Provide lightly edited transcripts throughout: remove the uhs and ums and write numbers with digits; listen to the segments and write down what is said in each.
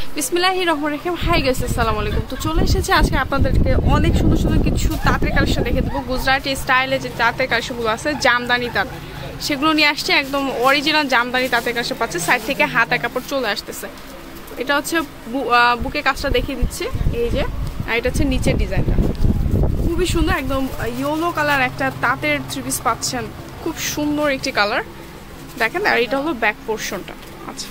বিসমিল্লাহির রহমানির রহিম। Hi guys, আসসালামু আলাইকুম। তো চলে এসেছে আজকে আপনাদেরকে অনেক সুন্দর সুন্দর কিছু তাঁতের কালেকশন দেখে দেবো। গুজরাটি স্টাইলে যে তাঁতের কালেকশনগুলো আছে, জামদানি তাঁত, সেগুলো নিয়ে আসছে। একদম অরিজিনাল জামদানি তাঁতের কালেকশন পাচ্ছে। সাইড থেকে হাতা কাপড় চলে আসতেছে। এটা হচ্ছে বুকে কাজটা দেখিয়ে দিচ্ছি, এই যে। আর এটা হচ্ছে নিচের ডিজাইনটা, খুবই সুন্দর। একদম ইয়েলো কালার একটা তাঁতের 3 পিস পাচ্ছেন, খুব সুন্দর একটি কালার দেখেন। আর এটা হলো ব্যাক পোর্শনটা। আচ্ছা,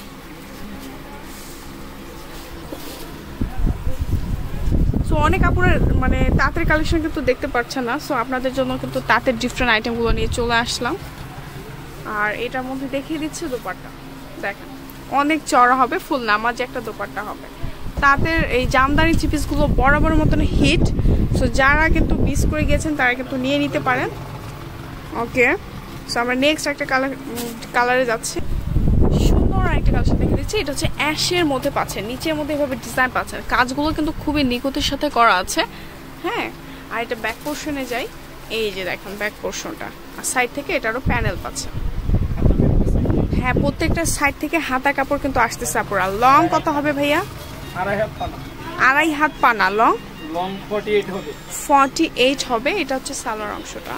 সো অনেক কাপড়ের মানে তাঁতের কালেকশন কিন্তু দেখতে পাচ্ছেন না। সো আপনাদের জন্য কিন্তু তাঁতের ডিফারেন্ট আইটেমগুলো নিয়ে চলে আসলাম। আর এটার মধ্যে দেখিয়ে দিচ্ছে দোপাট্টা, দেখেন অনেক চড়া হবে, ফুল নামাজে একটা দোপাট্টা হবে। তাঁতের এই জামদানি 3 পিসগুলো বরাবর মতন হিট। সো যারা কিন্তু মিস করে গিয়েছেন তারা কিন্তু নিয়ে নিতে পারেন। ওকে, সো আমরা নেক্সট একটা কালারে যাচ্ছি। সুন্দর একটা কালেকশন দেখে দিচ্ছি। এটা হচ্ছে অ্যাশের মধ্যে পাচ্ছেন, নিচের মধ্যে এভাবে ডিজাইন পাচ্ছেন। কাজগুলো কিন্তু খুবই নিখুঁতের সাথে করা আছে, হ্যাঁ। আর এটা ব্যাক পোর্শনে যাই, এই যে দেখেন ব্যাক পোর্শনটা। আর সাইড থেকে এটারও প্যানেল পাচ্ছেন, হ্যাঁ। প্রত্যেকটা সাইড থেকে হাতা কাপড় কিন্তু আসতেছে। আপনারা লং কত হবে ভাইয়া? আড়াই হাত পানা। লং 48 হবে। এটা হচ্ছে সালোয়ার অংশটা।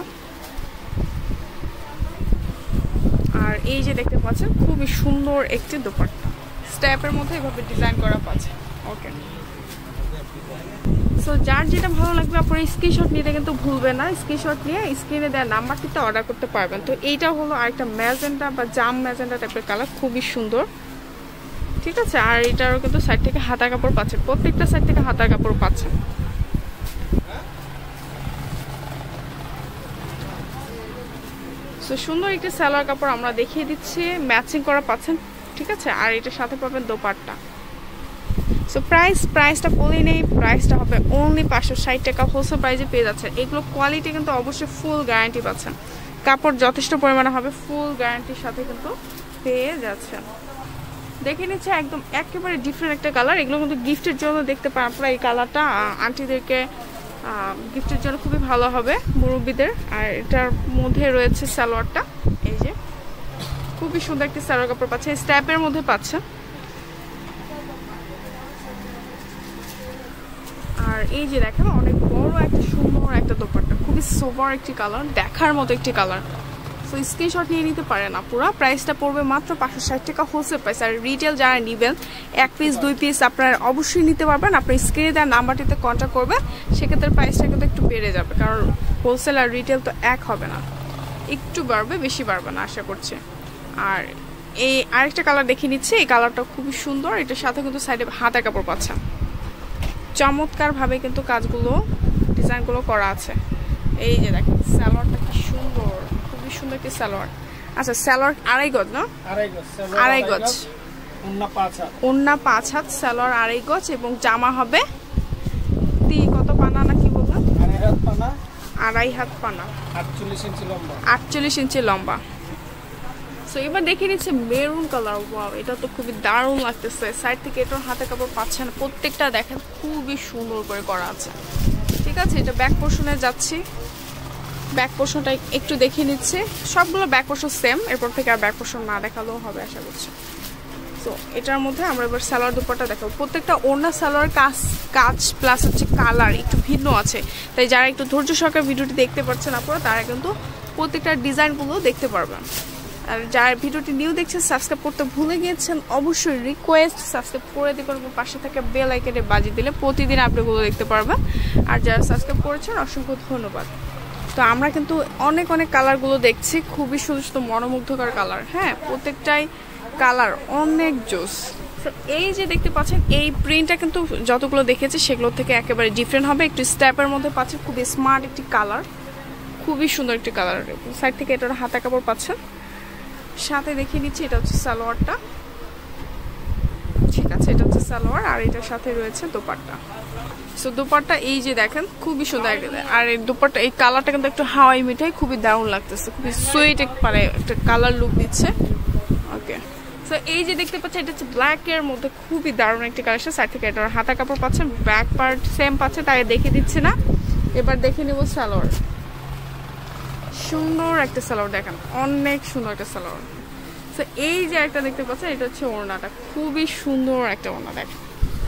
আর এই যে দেখতে পাচ্ছেন খুবই সুন্দর একটি দোপাট্টা, স্টেপের মধ্যে এভাবে ডিজাইন করা পাচ্ছে। ওকে, সো যার যেটা ভালো লাগবে আপনারা স্ক্রিনশট নিতে কিন্তু ভুলবেন না। স্ক্রিনশট নিয়ে স্ক্রিনে দেওয়া নাম্বারটিতে অর্ডার করতে পারবেন। তো এইটা হলো আরেকটা ম্যাজেন্টা বা জাম ম্যাজেন্টা টাইপের কালার, খুবই সুন্দর, ঠিক আছে। আর এটারও কিন্তু সাইড থেকে হাতা কাপড় পাচ্ছেন, প্রত্যেকটা সাইড থেকে হাতা কাপড় পাচ্ছেন। তো সুন্দর একটি সালোয়ার কাপড় আমরা দেখিয়ে দিচ্ছি, ম্যাচিং করা পাচ্ছেন, ঠিক আছে। আর এটার সাথে পাবেন দোপাট্টা। সো প্রাইসটা বলেই নেই, প্রাইসটা হবে অনলি 560 টাকা। হোলসেল প্রাইসে পেয়ে যাচ্ছেন। এগুলো কোয়ালিটি কিন্তু অবশ্যই ফুল গ্যারান্টি পাচ্ছেন। কাপড় যথেষ্ট পরিমাণে হবে, ফুল গ্যারান্টির সাথে কিন্তু পেয়ে যাচ্ছেন। দেখে নিচ্ছে একদম একেবারে ডিফারেন্ট একটা কালার। এগুলো কিন্তু গিফটের জন্য দেখতে পান আপনারা। এই কালারটা আন্টিদেরকে গিফটের জন্য খুবই ভালো হবে, মুরব্বীদের। আর এটার মধ্যে রয়েছে সালোয়ারটা, এই যে খুবই সুন্দর একটি সালোয়ার কাপড় পাচ্ছেন, স্ট্যাপের মধ্যে পাচ্ছেন। আর এই যে দেখেন অনেক বড় একটা সুন্দর একটা দোপাট্টা, খুবই সোবার একটি কালার, দেখার মতো একটি কালার। সো স্ক্রিনশট নিয়ে নিতে পারেন আপুরা। প্রাইসটা পড়বে মাত্র 560 টাকা হোলসেল প্রাইস। আর রিটেল যারা নেবেন 1 পিস 2 পিস আপনারা অবশ্যই নিতে পারবেন। আপনার স্ক্রিনে দেওয়া নাম্বারটিতে কন্ট্যাক্ট করবেন, সেক্ষেত্রে প্রাইসটা কিন্তু একটু বেড়ে যাবে, কারণ হোলসেল আর রিটেল তো এক হবে না, একটু বাড়বে, বেশি বাড়বে না আশা করছি। আর এই আরেকটা কালার দেখে নিচ্ছে, এই কালারটা খুবই সুন্দর। এটার সাথে কিন্তু সাইডে হাতা কাপড় পাচ্ছেন, চমৎকারভাবে কিন্তু কাজগুলো ডিজাইনগুলো করা আছে। এই যে দেখেন সালোয়ারটা কি সুন্দর, খুবই সুন্দর একটি সালোয়ার। আচ্ছা, সালোয়ার আড়াই গজ না? আড়াই গজ, ওন্না 5 হাত, সালোয়ার আড়াই গজ এবং জামা হবে কত পানা না কি বললাম? আড়াই হাত পানা, 48 ইঞ্চি লম্বা। সো এবার দেখে নিচ্ছে মেরুন কালার। ওয়াও, এটা তো খুবই দারুণ লাগতেছে। সাইড থেকে এটার হাতে কাপড় পাচ্ছেন, প্রত্যেকটা দেখেন খুবই সুন্দর করে করা আছে, ঠিক আছে। এটা ব্যাক পোর্শনে যাচ্ছি, ব্যাক পোর্শনটা একটু দেখিয়ে নিচ্ছে। সবগুলো ব্যাক পোর্শন সেম, এরপর থেকে আর ব্যাক পোর্শন না দেখালেও হবে আশা করছি। সো এটার মধ্যে আমরা এবার সালোয়ার দুপাট্টা দেখাবো। প্রত্যেকটা ওড়না সালোয়ার কাজ প্লাস হচ্ছে কালার একটু ভিন্ন আছে, তাই যারা একটু ধৈর্য সহকারে ভিডিওটি দেখতে পাচ্ছেন আপনারা, তারা কিন্তু প্রত্যেকটা ডিজাইনগুলো দেখতে পারবেন। আর যারা ভিডিওটি নিউ দেখছেন, সাবস্ক্রাইব করতে ভুলে গিয়েছেন, অবশ্যই রিকোয়েস্ট সাবস্ক্রাইব করে দেবেন এবং পাশে থেকে বেল আইকনে বাজিয়ে দিলে প্রতিদিন আপডেটগুলো দেখতে পারবেন। আর যারা সাবস্ক্রাইব করেছেন অসংখ্য ধন্যবাদ। তো আমরা কিন্তু অনেক কালারগুলো দেখছি, খুবই সুন্দর সুন্দর মনোমুগ্ধকর কালার, হ্যাঁ। প্রত্যেকটাই কালার অনেক জোস। তো এই যে দেখতে পাচ্ছেন, এই প্রিন্টটা কিন্তু যতগুলো দেখেছি সেগুলো থেকে একেবারে ডিফারেন্ট হবে। একটু স্ট্যাপের মধ্যে পাচ্ছেন, খুবই স্মার্ট একটি কালার, খুবই সুন্দর একটি কালার। সাইড থেকে এটার হাতা কাপড় পাচ্ছেন। সাথে দেখিয়ে নিচ্ছি, এটা হচ্ছে সালোয়ারটা, ঠিক আছে। এটা হচ্ছে সালোয়ার, আর এটার সাথে রয়েছে দোপাট্টা। সো দোপাট্টা এই যে দেখেন খুবই সুন্দর। আর এই দোপাট্টা এই কালারটা কিন্তু একটু হাওয়াই মিঠাই, খুবই দারুণ লাগতেছে, খুবই সুইট একটা কালার লুক দিচ্ছে। ওকে, সো এই যে দেখতে পাচ্ছেন, এটা হচ্ছে ব্ল্যাক এর মধ্যে খুবই দারুণ একটি কালেকশন। সাইড থেকে এটার হাতা কাপড় পাচ্ছেন, ব্যাক পার্ট সেম পাচ্ছে, তাই দেখিয়ে দিচ্ছে না। এবার দেখে নেব সালোয়ার। সুন্দর একটা সালোয়ার, দেখেন অনেক সুন্দর একটা সালোয়ার। সো এই যে একটা দেখতে পাচ্ছেন, এটা হচ্ছে ওড়নাটা, খুবই সুন্দর একটা ওড়না। দেখেন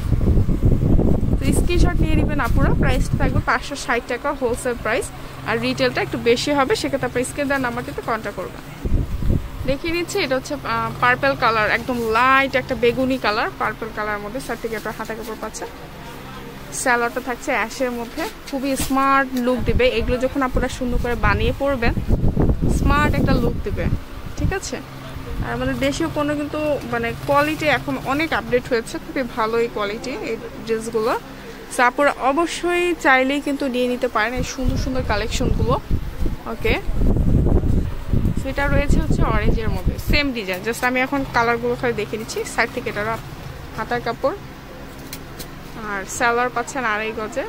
তো স্ক্রিনশট নিয়ে নেবেন আপুরা। প্রাইসটা থাকবে 560 টাকা হোলসেল প্রাইস, আর রিটেলটা একটু বেশি হবে, সেক্ষেত্রে আপনার স্ক্রিন দেওয়ার নাম্বারটিতে কন্ট্যাক্ট করবেন। দেখিয়ে নিচ্ছি, এটা হচ্ছে পার্পল কালার, একদম লাইট একটা বেগুনি কালার, পার্পল কালার মধ্যে সার্টিফিকেটের হাতা কাপড় পাচ্ছে। স্যালোয়ারটা থাকছে অ্যাশের মধ্যে, খুবই স্মার্ট লুক দিবে। এগুলো যখন আপনারা সুন্দর করে বানিয়ে পরবেন স্মার্ট একটা লুক দিবে, ঠিক আছে। আর আমাদের দেশীয় পণ্য কিন্তু মানে কোয়ালিটি এখন অনেক আপডেট হয়েছে, খুবই ভালো এই কোয়ালিটি এই ড্রেসগুলো। সো আপনারা অবশ্যই চাইলেই কিন্তু নিয়ে নিতে পারেন এই সুন্দর সুন্দর কালেকশনগুলো। ওকে, সেটা রয়েছে হচ্ছে অরেঞ্জের মধ্যে, সেম ডিজাইন, জাস্ট আমি এখন কালারগুলো খালি দেখে নিচ্ছি। সাইড থেকে এটা হাতার কাপড়, আর সালোয়ার পাচ্ছেন 2.5 গজে,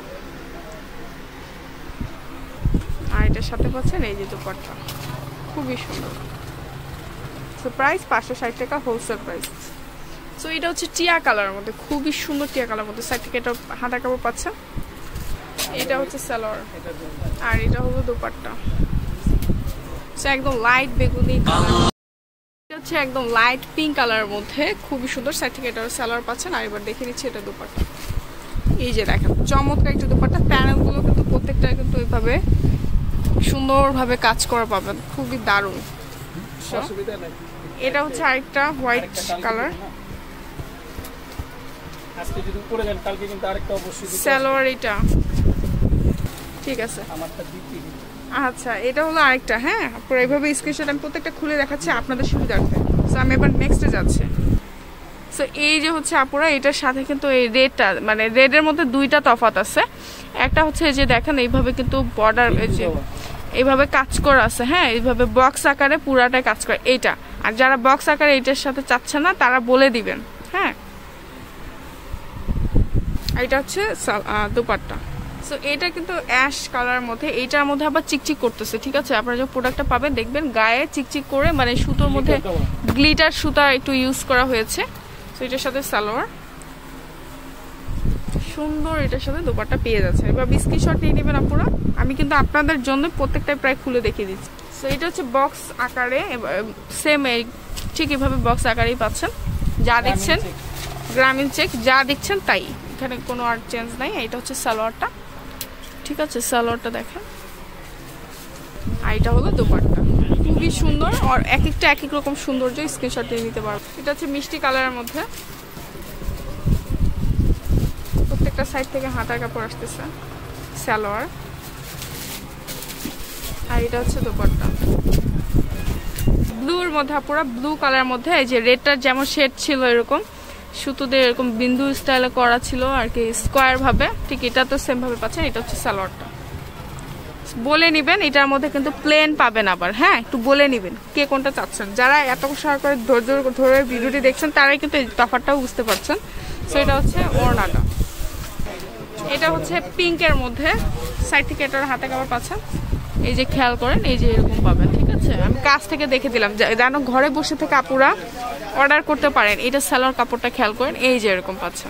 আর এটার সাথে পাচ্ছেন এই যে দুপাট্টা, খুবই সুন্দর। সো প্রাইস 560 টাকা হোলসেল প্রাইস। সো এটা হচ্ছে টিয়া কালারের মধ্যে, খুবই সুন্দর টিয়া কালার মধ্যে। সাইড থেকে এটা হাতার কাপড় পাচ্ছেন, এটা হচ্ছে সালোয়ার, আর এটা হলো দুপাট্টা। সো একদম লাইট বেগুনি কালার, এটা হচ্ছে একদম লাইট পিঙ্ক কালারের মধ্যে, খুবই সুন্দর। সাইড থেকে এটা সালোয়ার পাচ্ছেন, আর এবার দেখে নিচ্ছি এটা দুপাট্টা। এই যে দেখেন চমৎকার একটা দুপাট্টা, প্যানেলগুলো কিন্তু প্রত্যেকটা কিন্তু এইভাবে সুন্দরভাবে কাজ করা পাবেন, খুবই দারুণ। এটা হচ্ছে আরেকটা হোয়াইট কালার, সালোয়ার এটা, ঠিক আছে। আচ্ছা, এটা হলো আরেকটা। হ্যাঁ, আপনারা এইভাবে স্ক্রিনশট আমি প্রত্যেকটা খুলে দেখাচ্ছি আপনাদের সুবিধার্থে। সো আমি এবার নেক্সটে যাচ্ছি। সো এই যে হচ্ছে আপুরা, এটার সাথে কিন্তু এই রেডটা, মানে রেডের মধ্যে দুইটা তফাৎ আছে। একটা হচ্ছে এই যে দেখেন এইভাবে কিন্তু বর্ডার এইভাবে কাজ করা আছে, হ্যাঁ, এইভাবে বক্স আকারে পুরাটাই কাজ করে এইটা। আর যারা বক্স আকারে এইটার সাথে চাচ্ছে না তারা বলে দিবেন, হ্যাঁ। এটা হচ্ছে দুপাট্টা। সো এটা কিন্তু অ্যাশ কালারের মধ্যে, এইটার মধ্যে আবার চিকচিক করতেছে, ঠিক আছে। আপনারা যখন প্রোডাক্টটা পাবেন দেখবেন গায়ে চিকচিক করে, মানে সুতোর মধ্যে গ্লিটার সুতা একটু ইউজ করা হয়েছে। সো এটার সাথে সালোয়ার সুন্দর, এটার সাথে দোপাট্টা পেয়ে যাচ্ছে। এবার স্ক্রিনশট নিয়ে নেবেন আপনারা, আমি কিন্তু আপনাদের জন্য প্রত্যেকটাই প্রায় খুলে দেখিয়ে দিচ্ছি। সো এটা হচ্ছে বক্স আকারে, সেম ঠিক এভাবে বক্স আকারেই পাচ্ছেন, যা দেখছেন গ্রামীণ চেক, যা দেখছেন তাই, এখানে কোনো আর চেঞ্জ নাই। এটা হচ্ছে সালোয়ারটা, ঠিক আছে, সালোয়ারটা দেখেন। আর এটা হলো দোপাট্টা, খুবই সুন্দর। আর এক একটা এক এক রকম সৌন্দর্য, স্ক্রিনশট নিয়ে নিতে পারবো। এটা হচ্ছে মিষ্টি কালারের মধ্যে, প্রত্যেকটা সাইড থেকে হাতার কাপড় আসতেছে, সালোয়ার, আর এটা হচ্ছে দোপাট্টা। ব্লুর মধ্যে পুরো ব্লু কালারের মধ্যে, এই যে রেডটার যেমন শেড ছিল এরকম সুতো দিয়ে এরকম বিন্দু স্টাইলে করা ছিল আর কি, স্কোয়ার ভাবে, ঠিক এটা তো সেম ভাবে পাচ্ছেন। এটা হচ্ছে সালোয়ারটা, বলে নিবেন। এটার মধ্যে কিন্তু প্লেন পাবেন আবার, হ্যাঁ, একটু বলে নিবেন কে কোনটা চাচ্ছেন। যারা এত সহকারে ধৈর্য ধরে ভিডিওটি দেখছেন তারাই কিন্তু এই তফাৎটাও বুঝতে পারছেন। সো এটা হচ্ছে ওড়নাটা, এটা হচ্ছে পিঙ্কের মধ্যে, সাইড থেকে এটার হাতে কাপড় পাচ্ছেন, এই যে খেয়াল করেন, এই যে এরকম পাবেন, ঠিক আছে। আমি কাছ থেকে দেখে দিলাম যেন ঘরে বসে থেকে আপুরা অর্ডার করতে পারেন। এটা সালোয়ার কাপড়টা খেয়াল করেন, এই যে এরকম পাচ্ছেন।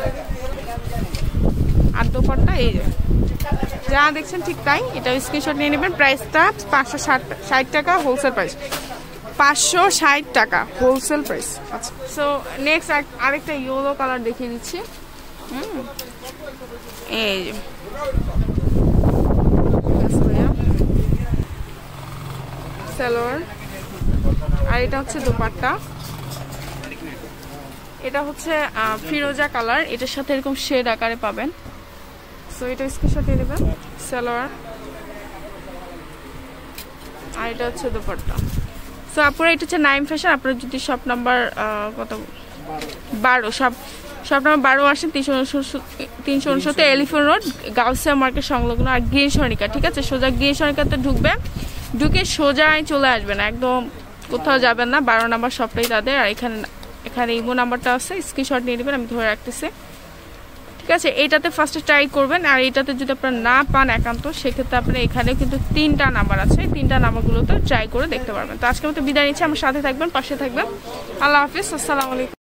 আর দোপাট্টা এই যে যা দেখছেন ঠিক তাই। এটা স্ক্রিনশট নিয়ে নেবেন। প্রাইসটা 560 টাকা হোলসেল প্রাইস, 560 টাকা হোলসেল প্রাইস। আচ্ছা, সো নেক্সট আরেকটা ইয়েলো কালার দেখিয়ে দিচ্ছি। এই যে সালোয়ার, আর এটা হচ্ছে দোপাট্টা। এটা হচ্ছে ফিরোজা কালার, এটার সাথে এরকম শেড আকারে পাবেন। সো এটা স্ক্রিনশট নিয়ে নেবেন। সালোয়ার, আর এটা হচ্ছে দোপাট্টা। সো আপনারা এটা হচ্ছে নাইম ফ্যাশন। আপনারা যদি শপ নাম্বার কত 12 শপ নাম্বার 12 আসেন, 369 এলিফ্যান্ট রোড, গাউসিয়া মার্কেট সংলগ্ন, আর গ্রিন সনিকা, ঠিক আছে। সোজা গ্রিন সনিকাতে ঢুকবেন, ঢুকে সোজাই চলে আসবেন, একদম কোথাও যাবেন না। 12 নাম্বার শপটাই তাদের। আর এখানে ইমো নাম্বারটা আছে, স্ক্রিনশট নিয়ে নেবেন, আমি ধরে রাখতেছি, ঠিক আছে। এইটাতে ফার্স্টে ট্রাই করবেন, আর এইটাতে যদি আপনারা না পান একান্ত, সেক্ষেত্রে আপনারা এখানে কিন্তু 3টা নাম্বার আছে, 3টা নাম্বারগুলোতে ট্রাই করে দেখতে পারবেন। তো আজকের মতো বিদায় নিচ্ছি, আমার সাথে থাকবেন, পাশে থাকবেন। আল্লাহ হাফিজ, আসসালামু আলাইকুম।